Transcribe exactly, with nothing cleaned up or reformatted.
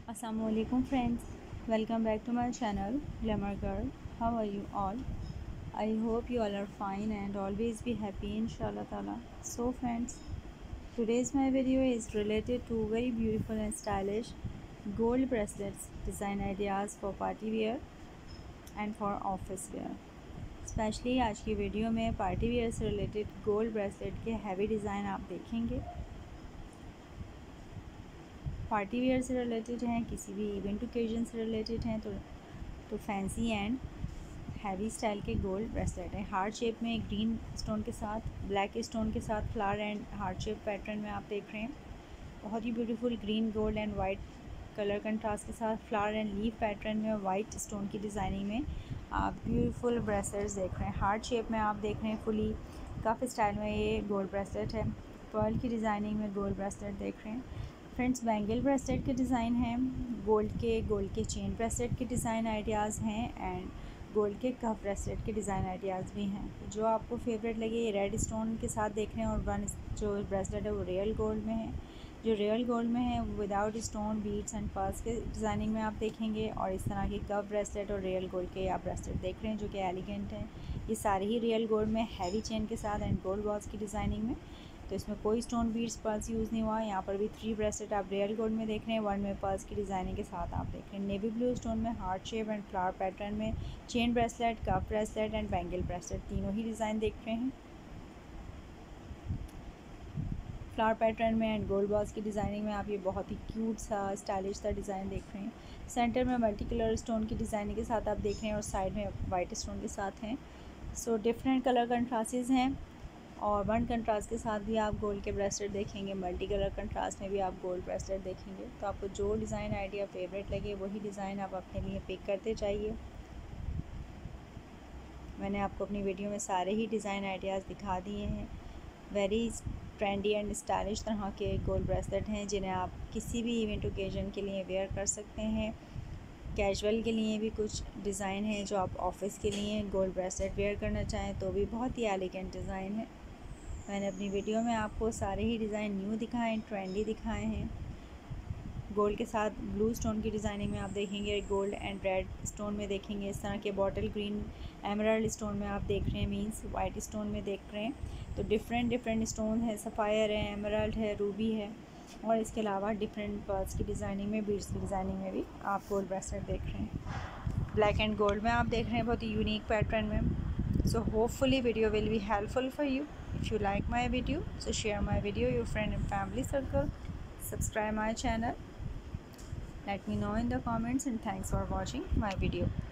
Assalamualaikum friends, welcome back to my channel Glamour Girl. How are you all? I hope you all are fine and always be happy inshallah ta'ala. So friends, today's my video is related to very beautiful and stylish gold bracelets design ideas for party wear and for office wear. Specially आज की video में party wear से related gold bracelet के heavy design आप देखेंगे। Party wear से related हैं, किसी भी इवेंट ओकेजन से रिलेटेड हैं तो तो फैंसी एंड हैवी स्टाइल के गोल्ड ब्रेसलेट हैं। हार्ट शेप में ग्रीन स्टोन के साथ ब्लैक स्टोन के साथ flower and heart shape pattern में आप देख रहे हैं। बहुत ही beautiful green gold and white colour contrast के साथ फ्लावर एंड लीफ पैटर्न में वाइट स्टोन की डिज़ाइनिंग में आप ब्यूटीफुल ब्रेसलेट्स देख रहे हैं। हार्ट शेप में आप देख रहे हैं फुली काफ़ी स्टाइल में ये गोल्ड ब्रेसलेट है। पर्ल की डिज़ाइनिंग में गोल्ड ब्रेसलेट देख रहे हैं। फ्रेंड्स, बैंगल ब्रेसलेट के डिज़ाइन हैं, गोल्ड के गोल्ड के चेन ब्रेसलेट के डिज़ाइन आइडियाज़ हैं एंड गोल्ड के कफ ब्रेसलेट के डिज़ाइन आइडियाज़ भी हैं। जो आपको फेवरेट लगे ये रेड स्टोन के साथ देख रहे हैं और वन जो ब्रेसलेट है वो रियल गोल्ड में है। जो रियल गोल्ड में है without stone beads and pearls के डिज़ाइनिंग में आप देखेंगे और इस तरह के कफ ब्रेसलेट और रियल गोल्ड के आप ब्रेसलेट देख रहे हैं जो कि एलिगेंट हैं। ये सारे ही रियल गोल्ड में हैवी चेन के साथ एंड गोल्ड बॉल्स की डिज़ाइनिंग में, तो इसमें कोई स्टोन बीड्स पर्ल्स यूज़ नहीं हुआ। यहाँ पर भी थ्री ब्रेसलेट आप रियल गोल्ड में देख रहे हैं, वन में पर्ल्स की डिज़ाइनिंग के साथ आप देख रहे हैं। नेवी ब्लू स्टोन में heart shape and flower pattern में chain bracelet, cuff bracelet and bangle bracelet तीनों ही डिज़ाइन देख रहे हैं। फ्लावर पैटर्न में एंड गोल्ड बॉल्स की डिज़ाइनिंग में आप ये बहुत ही क्यूट सा स्टाइलिश सा डिज़ाइन देख रहे हैं। सेंटर में मल्टी कलर स्टोन की डिज़ाइनिंग के साथ आप देख रहे हैं और साइड में वाइट स्टोन के साथ हैं। सो डिफरेंट कलर कंट्रास्टेस हैं और वन कंट्रास्ट के साथ भी आप गोल्ड के ब्रेसलेट देखेंगे। मल्टी कलर कंट्रास्ट में भी आप गोल्ड ब्रेसलेट देखेंगे। तो आपको जो डिज़ाइन आइडिया फेवरेट लगे वही डिज़ाइन आप अपने लिए पिक करते जाइए। मैंने आपको अपनी वीडियो में सारे ही डिज़ाइन आइडियाज़ दिखा दिए हैं। वेरी ट्रेंडी एंड स्टाइलिश तरह के गोल्ड ब्रेसलेट हैं जिन्हें आप किसी भी इवेंट ओकेजन के लिए वेयर कर सकते हैं। कैजुअल के लिए भी कुछ डिज़ाइन है जो आप ऑफिस के लिए गोल्ड ब्रेसलेट वेयर करना चाहें तो भी बहुत ही एलिगेंट डिज़ाइन है। मैंने अपनी वीडियो में आपको सारे ही डिज़ाइन न्यू दिखाए हैं, ट्रेंडी दिखाए हैं। गोल्ड के साथ ब्लू स्टोन की डिज़ाइनिंग में आप देखेंगे, गोल्ड एंड रेड स्टोन में देखेंगे। इस तरह के बॉटल ग्रीन एमराल्ड स्टोन में आप देख रहे हैं, मींस वाइट स्टोन में देख रहे हैं। तो डिफरेंट डिफरेंट स्टोन है, सफ़ायर है, एमराल्ड है, रूबी है और इसके अलावा डिफरेंट पर्ल्स की डिज़ाइनिंग में, बीड्स की डिज़ाइनिंग में भी आप गोल्ड ब्रेसलेट देख रहे हैं। ब्लैक एंड गोल्ड में आप देख रहे हैं बहुत ही यूनिक पैटर्न में। So hopefully video will be helpful for you. If you like my video, so share my video your friend and family circle. Subscribe my channel. Let me know in the comments and thanks for watching my video.